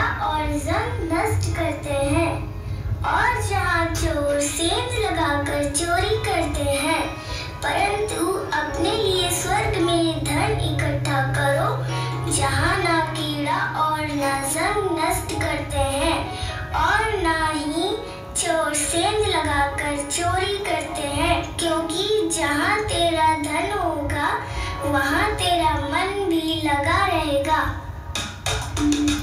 और जंग नष्ट करते हैं। और जहाँ चोर सेंध लगाकर चोरी करते हैं, परंतु अपने लिए स्वर्ग में धन इकट्ठा करो, जहाँ ना कीड़ा और ना जंग नष्ट करते हैं और ना ही चोर सेंध लगाकर चोरी करते हैं। क्योंकि जहाँ तेरा धन होगा, वहाँ तेरा मन भी लगा रहेगा।